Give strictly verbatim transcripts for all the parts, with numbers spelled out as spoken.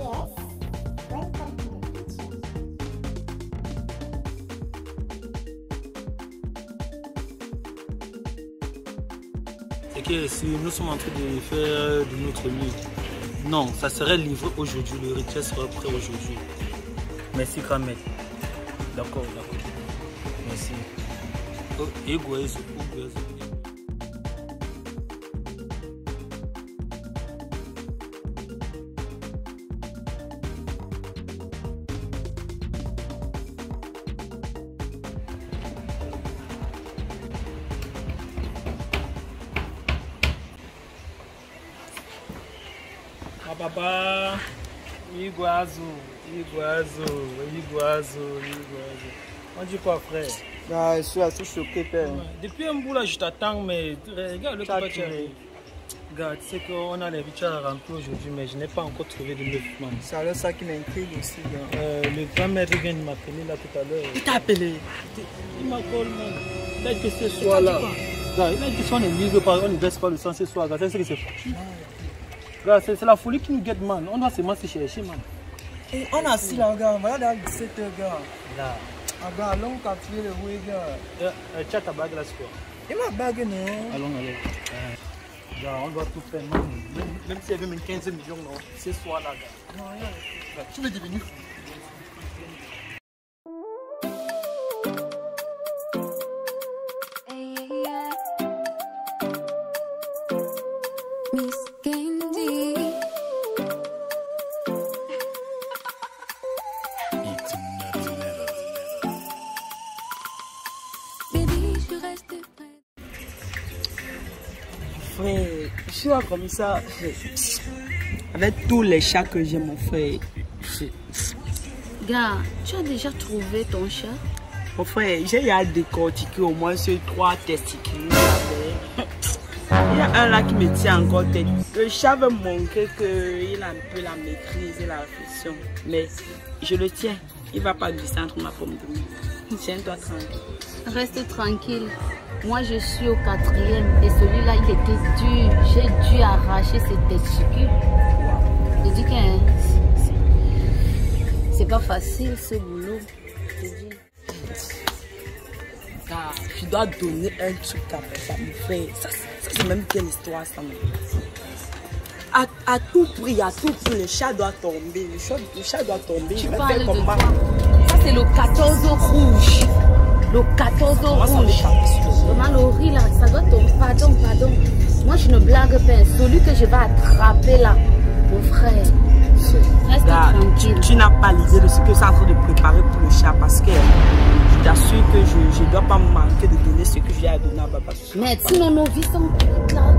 C'est que si nous sommes en train de faire de notre mieux, non, ça serait livré aujourd'hui, le rituel sera prêt aujourd'hui. Merci quand même. D'accord, d'accord. Merci. Oh, et Gouazo, Gouazo. Papa, Iguazo, Iguazo, Iguazo, Iguazo. On dit quoi, frère? Ah, je suis assez choqué, père. Ouais. Depuis un bout là, je t'attends, mais regarde le papa qui arrive. Regarde, tu sais qu'on a les rituels à remplir aujourd'hui, mais je n'ai pas encore trouvé de neuf man. C'est alors ça qui m'intrigue aussi. Euh, le grand maître vient de m'appeler là tout à l'heure. Il t'a appelé? Il m'appelle, man. Il a dit que ce soir là. Il a dit que si on ne lise pas, on ne baisse pas le sang ce soir. C'est ce que c'est foutu. C'est la folie qui nous guette, man. On doit seulement se chercher, man. Et on a assis là, regarde. Regarde à dix-sept heures, gars. Là. Regarde, allons capturer le roué, gars. Euh, tu as ta bague là, c'est quoi? Et ma bague, non? Allons, allons. Gars, on doit tout faire, man. Même, même s'il y avait même quinze millions, non. Ce soir là, gars. Non, regarde. Gars, tu veux devenir fou. Frère, je suis là comme ça, avec tous les chats que j'ai, mon frère. Gars, tu as déjà trouvé ton chat? Mon frère, j'ai à décortiquer au moins ces trois testicules. Il y a un là qui me tient encore tête. Le chat veut montrer qu'il a un peu la maîtrise et la réflexion. Mais je le tiens. Il ne va pas glisser entre ma pomme de main. Tiens-toi tranquille. Reste tranquille. Moi, je suis au quatrième et celui-là, il était dur. J'ai dû arracher ses testicules. Je dis que hein, c'est pas facile ce boulot. Je dis. Ah, je dois donner un truc à ça, mon frère. Ça, ça c'est même quelle histoire, ça, à, à tout prix, à tout prix, le chat doit tomber. Le chat, le chat doit tomber. Tu il va parles faire de combat. quoi? Ça, c'est le quatorze rouge. Le quatorze rouge. Vraiment, le riz là, ça doit tomber. Pardon, pardon. Moi, je ne blague pas. Celui que je vais attraper là, mon frère. Reste Là, tranquille. Tu, tu n'as pas l'idée de ce que c'est en train de préparer pour le chat parce que je t'assure que je ne dois pas manquer de donner ce que j'ai à donner à papa. Mais sinon, nos vies sont toutes là.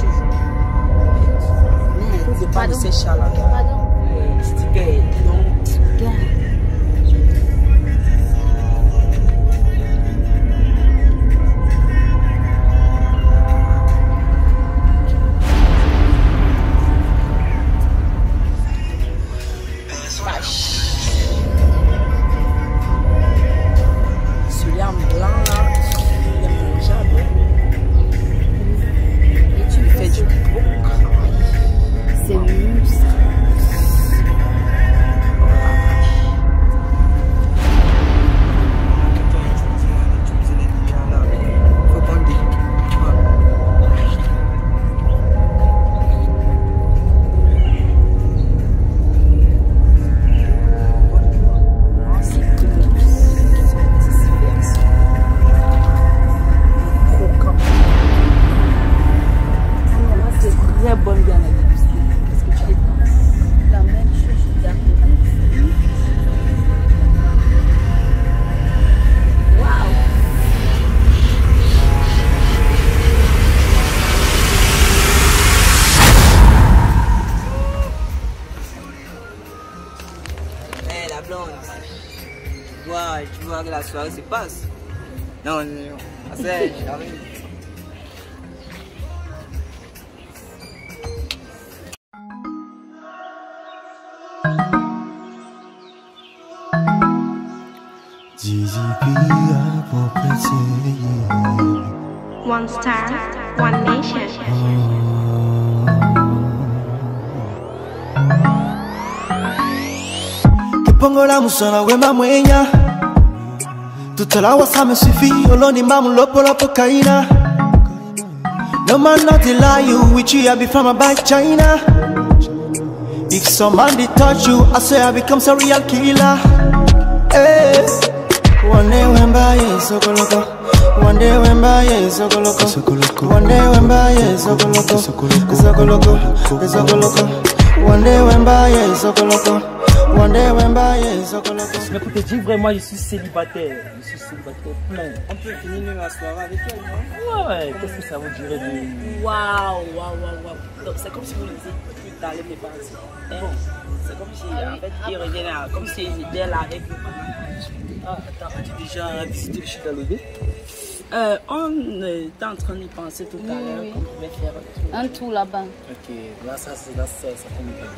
Il faut pas de ces chats là. Pardon. Sticker, non. Gars. Celui en blanc là, il est mangeable. Et tu fais du beau travail. C'est muscle. Bonne bien qu'est-ce que tu as? La même chose, d'accord. Waouh! Hé, la blonde. Tu vois, tu vois que la soirée se passe. Non, non, non. Assez, j'arrive. One star, one nation. Pongola musona wema mwenya. Toute la wa ça me suffit. Oloni mamu lopo lopo kaina. No man not lie you. With you I be from a bad China. If somebody touch you, I say I become a real killer. Hey. One day when by is so loco. One day when by is so loco. One day when by is so loco. So loco, so loco. One day when by is so loco. One day when by is so loco. Mais pour te dire vraiment, je suis célibataire. Je suis célibataire plein. On peut finir la soirée avec elle, non? Ouais, qu'est-ce que ça vous dirait de... Waouh, waouh, waouh, waouh. Donc c'est comme si vous le disiez tout à l'heure, mes parents. Bon, c'est comme si, en fait, ils revenaient là, comme si ils étaient là avec nous. Ah, attends, as-tu déjà visité le chute à lever? Euh, on était en train d'y penser tout à l'heure, oui. qu'on pouvait faire un tour. Un tour là-bas. Ok, là, ça, c'est là, ça, ça fait bien.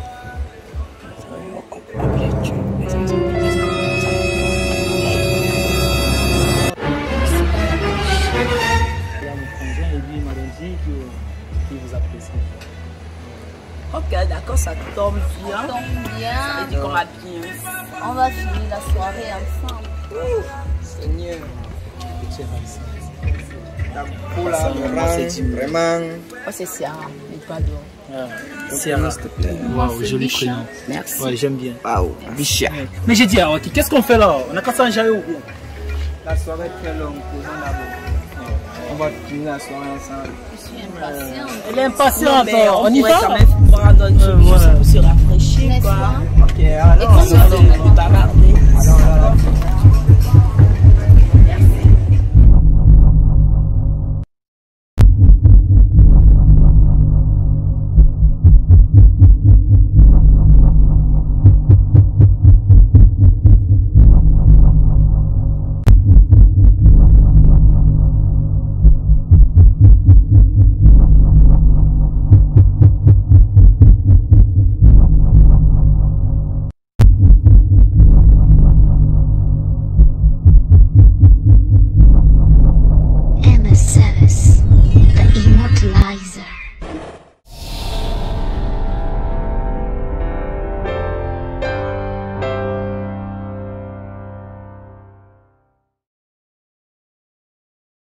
Vous appréciez. Ok, d'accord, ça tombe bien. Ça tombe bien. Ça veut dire qu'on va bien. On va finir la soirée ensemble. Ouh, Seigneur. Pour la vraiment. Oh, c'est ça, mais pas d'eau. Sarah, waouh, joli prénom. Merci. Ouais, j'aime bien. Waouh, Bicha. Mais j'ai dit, ah, ok, qu'est-ce qu'on fait là? On a qu'à s'enjailler ou quoi? La soirée est très longue, posons d'abord. On va finir la soirée ensemble. Je suis impatiente. Elle est impatiente, Mais on, on y pourrait va? quand même prendre une Euh, voilà. pour se rafraîchir, N'est-ce quoi. pas? Ok, Et alors. quand On va on de bavarder. Alors, alors.